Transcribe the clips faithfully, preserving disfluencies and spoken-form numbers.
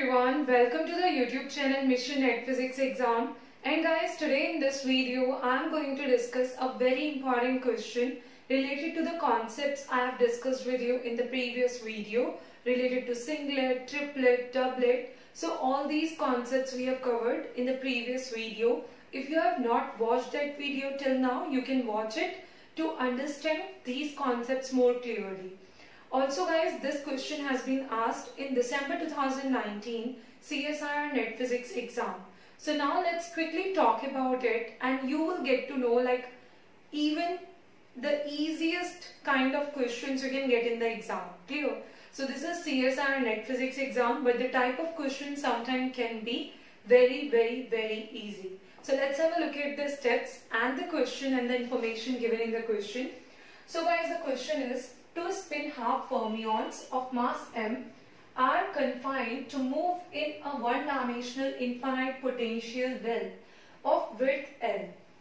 everyone, welcome to the YouTube channel Mission Net Physics Exam. And guys, today in this video I am going to discuss a very important question related to the concepts I have discussed with you in the previous video related to singlet, triplet, doublet. So all these concepts we have covered in the previous video. If you have not watched that video till now, you can watch it to understand these concepts more clearly. Also guys, this question has been asked in December two thousand nineteen C S I R Net Physics exam. So now let's quickly talk about it and you will get to know like even the easiest kind of questions you can get in the exam. Clear? So this is C S I R Net Physics exam, but the type of question sometimes can be very very very easy. So let's have a look at the steps and the question and the information given in the question. So guys, the question is, two spin half fermions of mass m are confined to move in a one-dimensional infinite potential well of width L.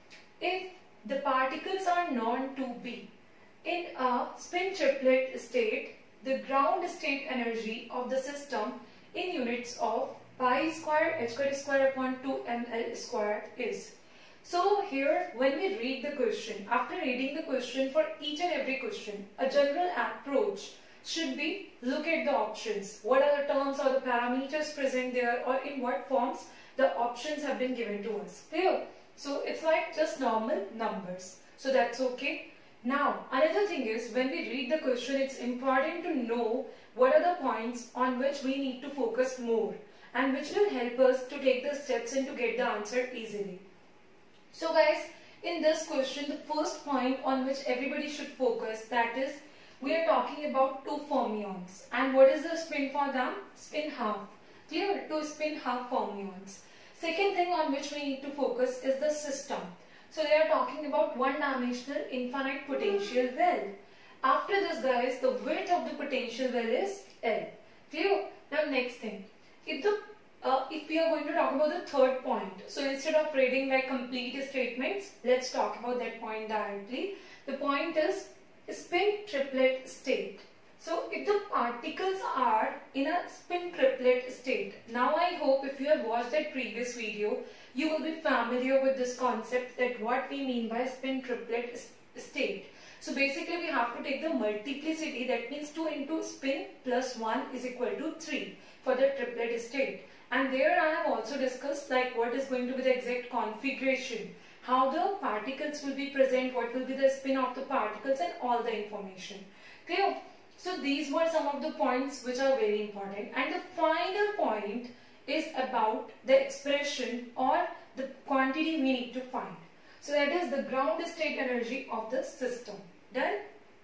If the particles are known to be in a spin triplet state, the ground state energy of the system in units of pi square h square square upon two m l square is. So here when we read the question, after reading the question for each and every question, a general approach should be look at the options. What are the terms or the parameters present there, or in what forms the options have been given to us. Clear? So it's like just normal numbers. So that's okay. Now another thing is, when we read the question, it's important to know what are the points on which we need to focus more and which will help us to take the steps and to get the answer easily. So guys, in this question, the first point on which everybody should focus, that is, we are talking about two fermions. And what is the spin for them? Spin half. Clear? Two spin half fermions. Second thing on which we need to focus is the system. So they are talking about one-dimensional infinite potential well. After this guys, the width of the potential well is L. Clear? Now next thing. If the Uh, if we are going to talk about the third point, so instead of reading like complete statements, let's talk about that point directly. The point is spin triplet state. So if the particles are in a spin triplet state, now I hope if you have watched that previous video, you will be familiar with this concept, that what we mean by spin triplet state. So basically we have to take the multiplicity, that means two into spin plus one is equal to three for the triplet state. And there I have also discussed like what is going to be the exact configuration, how the particles will be present, what will be the spin of the particles, and all the information. Clear? So these were some of the points which are very important. And the final point is about the expression or the quantity we need to find. So that is the ground state energy of the system. Done?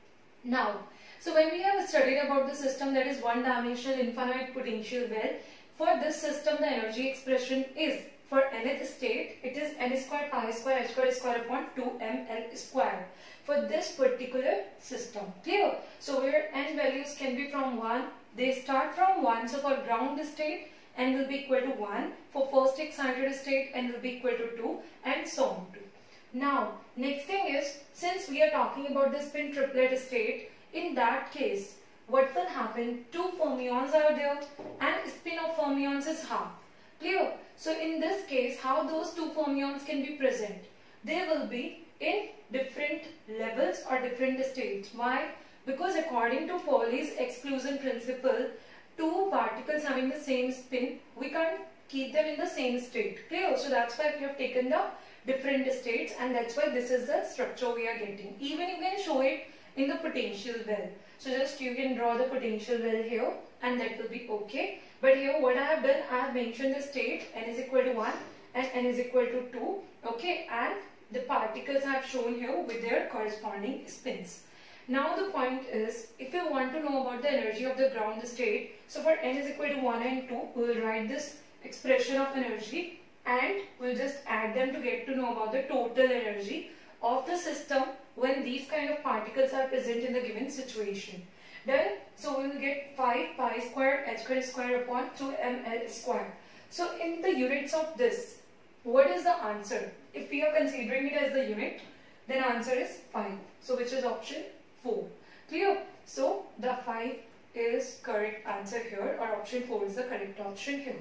Now, so when we have studied about the system, that is one-dimensional infinite potential well, for this system the energy expression is, for nth state, it is n square pi square h square square upon two m l square for this particular system. Clear? So where n values can be from one, they start from one. So for ground state, n will be equal to one. For first excited state, n will be equal to two, and so on. Now next thing is, since we are talking about the spin triplet state, in that case what will happen? Two fermions are there and spin of fermions is half. Clear? So in this case, how those two fermions can be present? They will be in different levels or different states. Why? Because according to Pauli's exclusion principle, two particles having the same spin, we can't keep them in the same state. Clear? So that's why we have taken the different states, and that's why this is the structure we are getting. Even you can show it in the potential well. So just you can draw the potential well here, and that will be okay. But here what I have done, I have mentioned the state n is equal to one and n is equal to two. Okay, and the particles I have shown here with their corresponding spins. Now the point is, if you want to know about the energy of the ground state, so for n is equal to one and two, we will write this expression of energy and we will just add them to get to know about the total energy of the system when these kind of particles are present in the given situation. Then, so we will get five pi square h square square upon two m l square. So in the units of this, what is the answer? If we are considering it as the unit, then answer is five. So which is option four. Clear? So the five is correct answer here, or option four is the correct option here.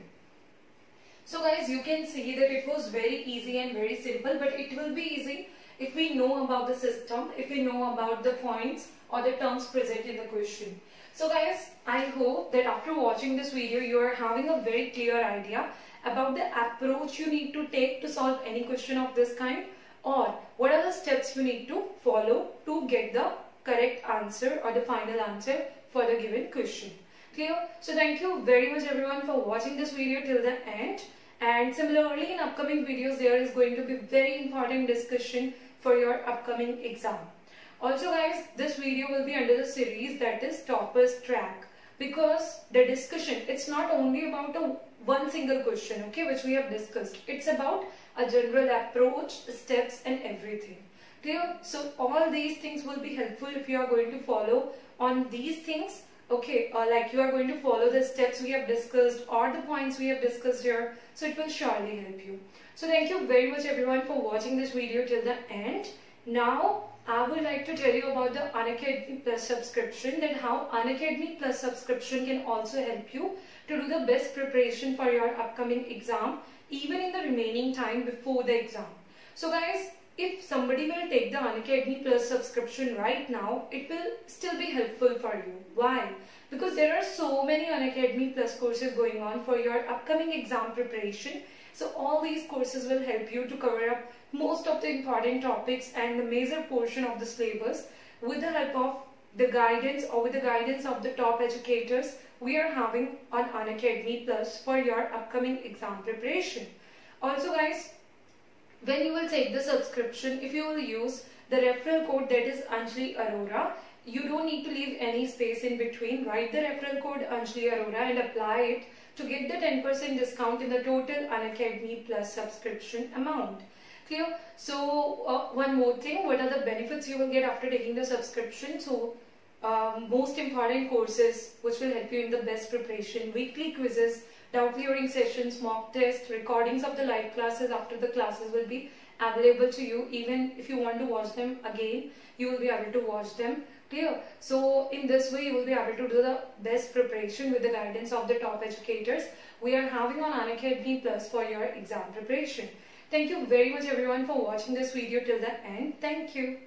So guys, you can see that it was very easy and very simple, but it will be easy if we know about the system, if we know about the points or the terms present in the question. So guys, I hope that after watching this video, you are having a very clear idea about the approach you need to take to solve any question of this kind, or what are the steps you need to follow to get the correct answer or the final answer for the given question. Clear? So thank you very much everyone for watching this video till the end. And similarly, in upcoming videos, there is going to be very important discussion for your upcoming exam. Also guys, this video will be under the series that is Toppers Track, because the discussion, it's not only about a one single question, okay, which we have discussed. It's about a general approach, steps and everything. Clear? So all these things will be helpful if you are going to follow on these things. Okay, uh, like you are going to follow the steps we have discussed or the points we have discussed here. So it will surely help you. So thank you very much everyone for watching this video till the end. Now I would like to tell you about the Unacademy Plus subscription, that how Unacademy Plus subscription can also help you to do the best preparation for your upcoming exam, even in the remaining time before the exam. So guys, if somebody will take the Unacademy Plus subscription right now, it will still be helpful for you. Why? Because there are so many Unacademy Plus courses going on for your upcoming exam preparation. So all these courses will help you to cover up most of the important topics and the major portion of the syllabus with the help of the guidance or with the guidance of the top educators we are having on Unacademy Plus for your upcoming exam preparation. Also guys, when you will take the subscription, if you will use the referral code that is Anjali Arora, you don't need to leave any space in between. Write the referral code Anjali Arora and apply it to get the ten percent discount in the total Unacademy Plus subscription amount. Clear? So uh, one more thing, what are the benefits you will get after taking the subscription? So um, most important courses which will help you in the best preparation, weekly quizzes, doubt clearing sessions, mock tests, recordings of the live classes after the classes will be available to you. Even if you want to watch them again, you will be able to watch them. Clear? So in this way, you will be able to do the best preparation with the guidance of the top educators we are having on Unacademy Plus for your exam preparation. Thank you very much everyone for watching this video till the end. Thank you.